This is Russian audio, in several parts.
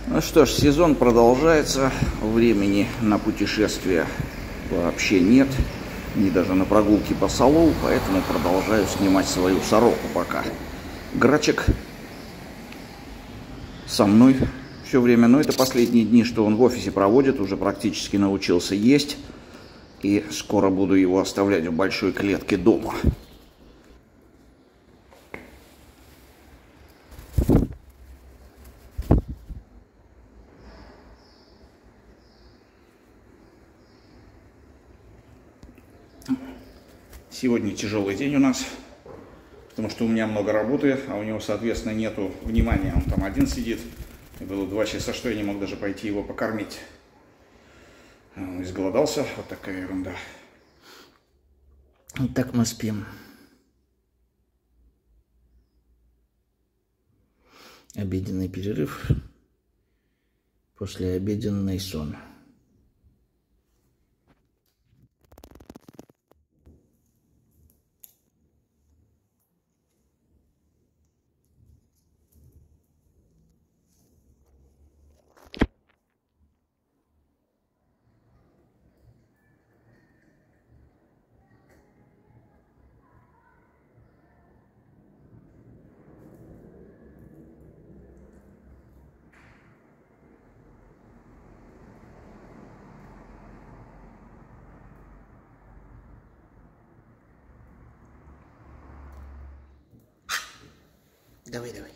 Ну что ж, сезон продолжается, времени на путешествия вообще нет, ни даже на прогулки по Салову, поэтому продолжаю снимать свою сороку пока. Грачик со мной все время, но это последние дни, что он в офисе проводит, уже практически научился есть, и скоро буду его оставлять в большой клетке дома. Сегодня тяжелый день у нас, потому что у меня много работы, а у него, соответственно, нету внимания. Он там один сидит. И было 2 часа, что я не мог даже пойти его покормить. Он изголодался. Вот такая ерунда. Вот так мы спим. Обеденный перерыв. Послеобеденный сон. Давай, давай.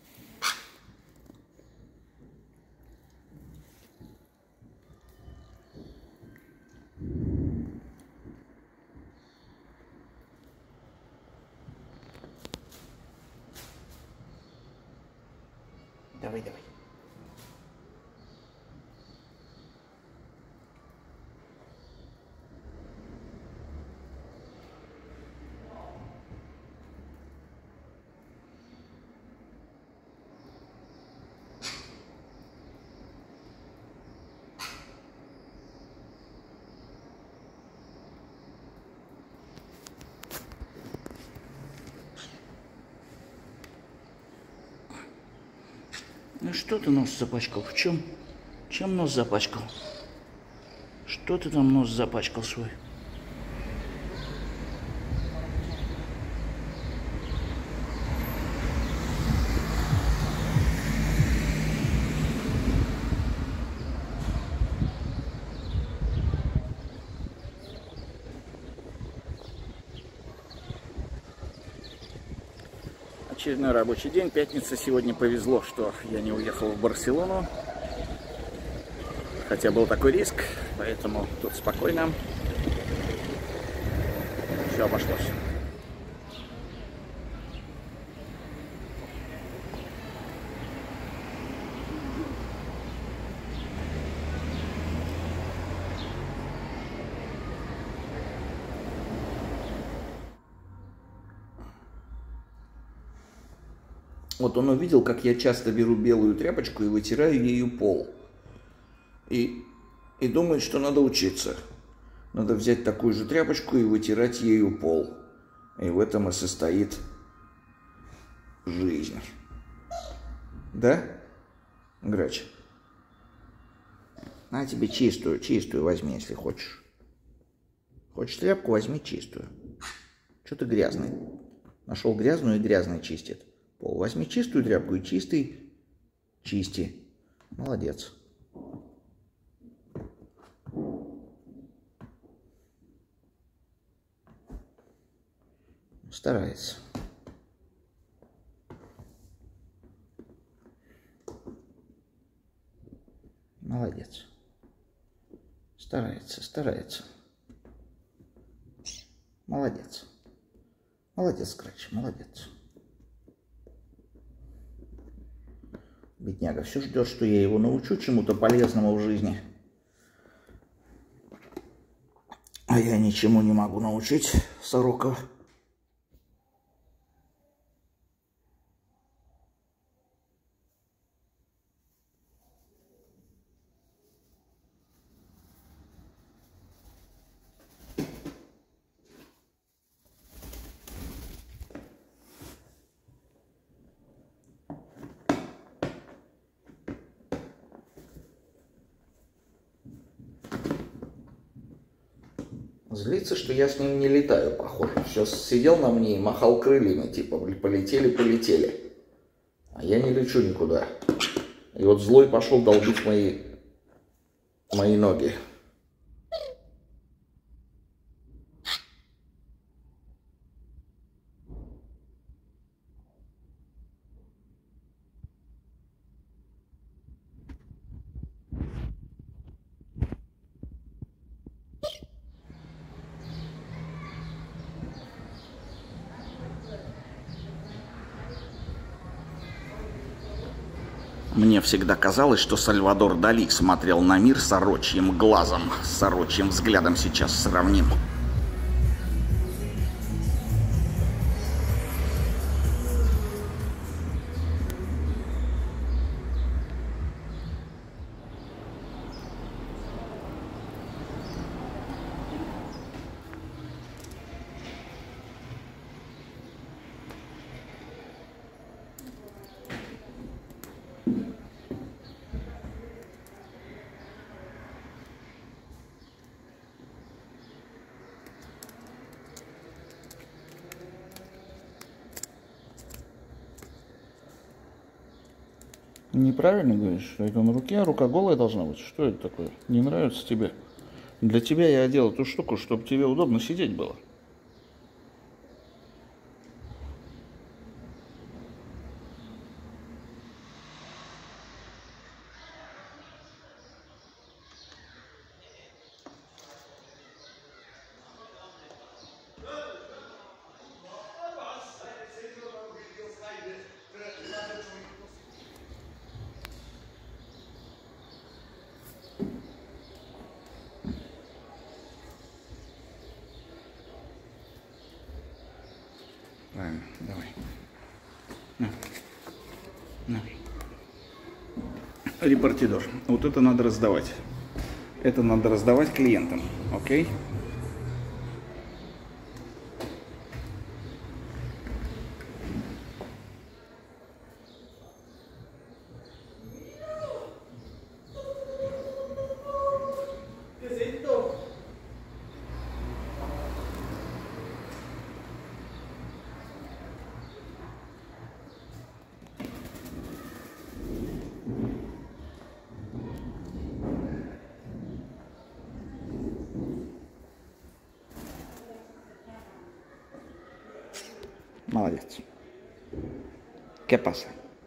Давай, давай. Ну что ты нос запачкал? В чем? Чем нос запачкал? Что ты там нос запачкал свой? Очередной рабочий день, пятница. Сегодня повезло, что я не уехал в Барселону. Хотя был такой риск, поэтому тут спокойно. Все обошлось. Вот он увидел, как я часто беру белую тряпочку и вытираю ею пол. И думает, что надо учиться. Надо взять такую же тряпочку и вытирать ею пол. И в этом и состоит жизнь. Да, Грач? На тебе чистую возьми, если хочешь. Хочешь тряпку, возьми чистую. Что ты грязный? Нашел грязную и грязный чистит пол. Возьми чистую тряпку и чистый чисти. Молодец. Старается. Молодец. Старается. Молодец. Молодец, Грач, молодец. Бедняга все ждет, что я его научу чему-то полезному в жизни. А я ничему не могу научить, сорока. Злится, что я с ним не летаю, похоже. Все сидел на мне и махал крыльями, типа полетели. А я не лечу никуда. И вот злой пошел долбить мои ноги. Мне всегда казалось, что Сальвадор Дали смотрел на мир сорочьим глазом. С сорочьим взглядом сейчас сравним. Неправильно говоришь, что это на руке, а рука голая должна быть. Что это такое? Не нравится тебе? Для тебя я одел эту штуку, чтобы тебе удобно сидеть было. Правильно, давай. На. Репортидор. Вот это надо раздавать. Это надо раздавать клиентам, окей? Молодец. ¿Qué pasa?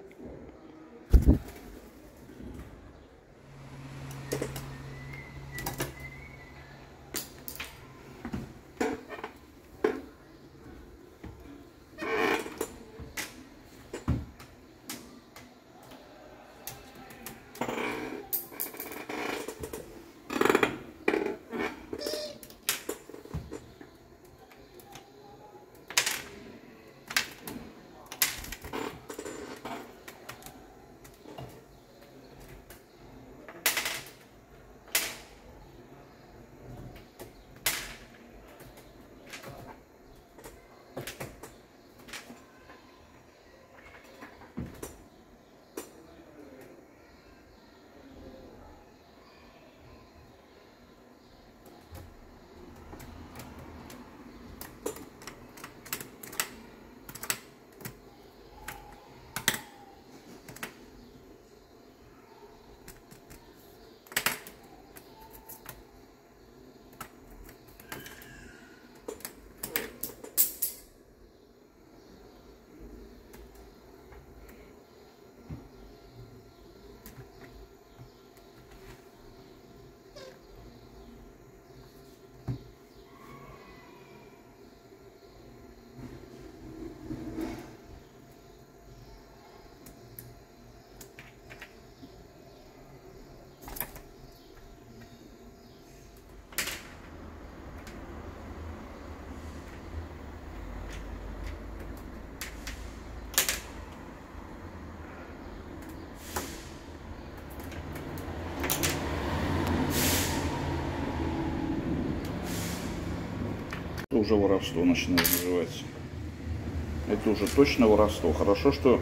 Это уже воровство начинает называться. Это уже точно воровство. Хорошо, что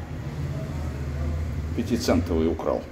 5-центовый украл.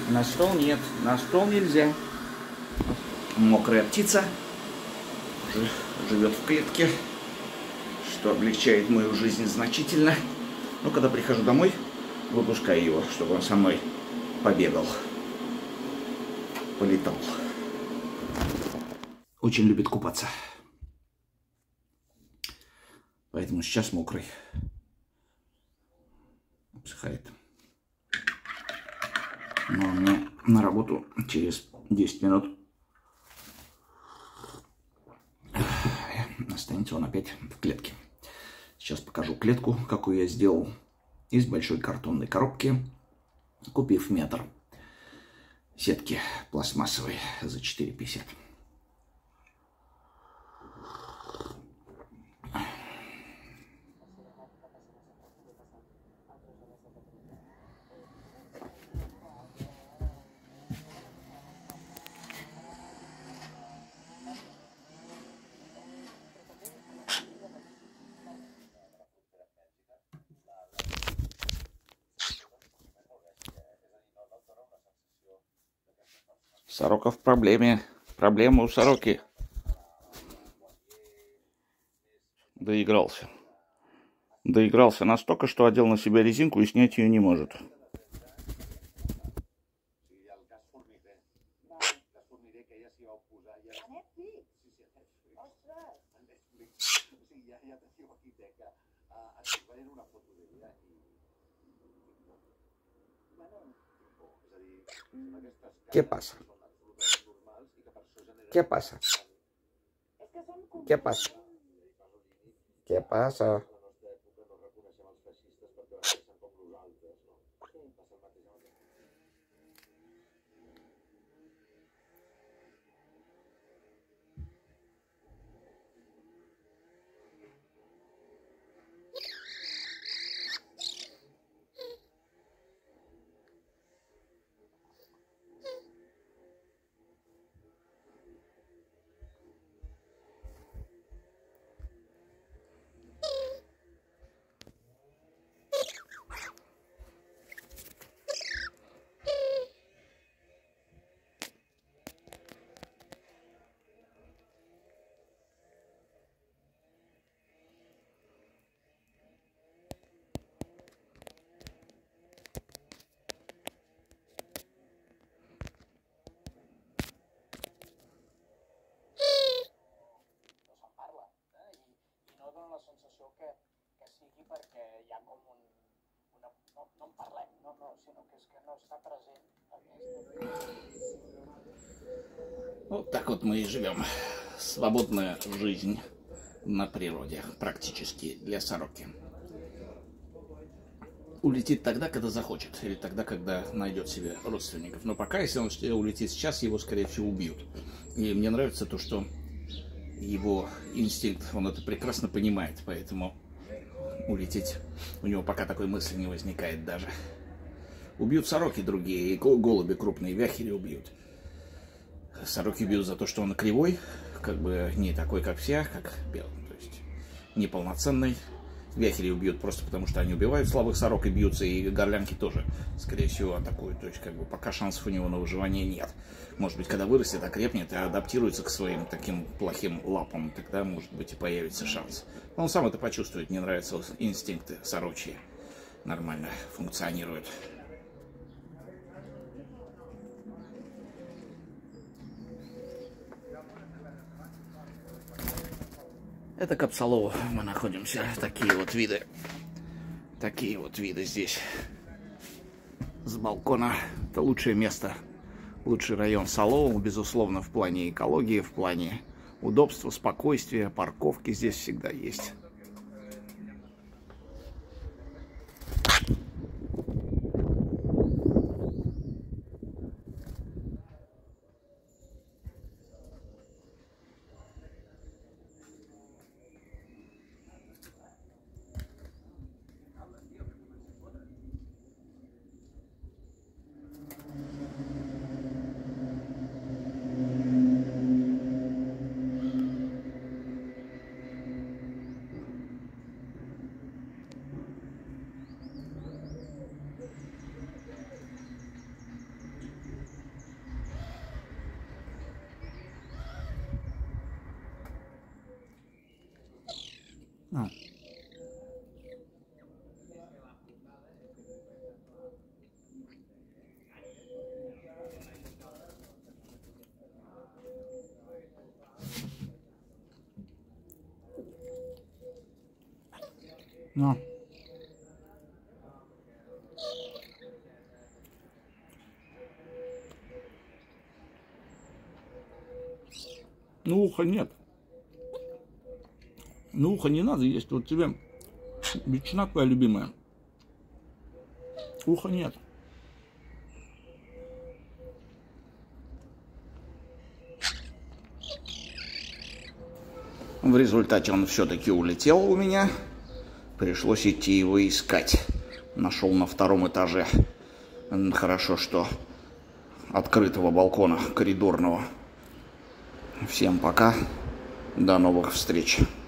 На стол нет, на стол нельзя. Мокрая птица живет в клетке, что облегчает мою жизнь значительно. Но когда прихожу домой, выпускаю его, чтобы он со мной побегал, полетал. Очень любит купаться. Поэтому сейчас мокрый. Обсыхает. Но мне на работу через 10 минут останется он опять в клетке. Сейчас покажу клетку, какую я сделал из большой картонной коробки, купив метр сетки пластмассовой за 4,50. Сорока в проблеме. Проблема у сороки. Доигрался. Доигрался настолько, что одел на себя резинку и снять ее не может. ¿Qué pasa? ¿Qué pasa? ¿Qué pasa? ¿Qué pasa? Вот так вот мы и живем. Свободная жизнь на природе, практически, для сороки. Улетит тогда, когда захочет, или тогда, когда найдет себе родственников. Но пока, если он улетит сейчас, его, скорее всего, убьют. И мне нравится то, что его инстинкт, он это прекрасно понимает, поэтому улететь у него пока такой мысли не возникает даже. Убьют сороки другие, и голуби крупные, вяхери убьют. Сороки бьют за то, что он кривой, как бы не такой, как все, как белый, то есть неполноценный. Вяхери убьют просто потому, что они убивают слабых сорок и бьются, и горлянки тоже, скорее всего, атакуют. То есть, как бы, пока шансов у него на выживание нет. Может быть, когда вырастет, окрепнет и адаптируется к своим таким плохим лапам, тогда, может быть, и появится шанс. Но он сам это почувствует, мне нравятся инстинкты сорочьи, нормально функционируют. Это Капсалово, мы находимся, такие вот виды здесь с балкона. Это лучшее место, лучший район Салоу, безусловно, в плане экологии, в плане удобства, спокойствия, парковки здесь всегда есть. На. Ну, уха нет. Ну, ухо не надо есть. Вот тебе ветчина твоя любимая. Уха нет. В результате он все-таки улетел у меня. Пришлось идти его искать. Нашел на 2-м этаже. Хорошо, что открытого балкона коридорного. Всем пока. До новых встреч.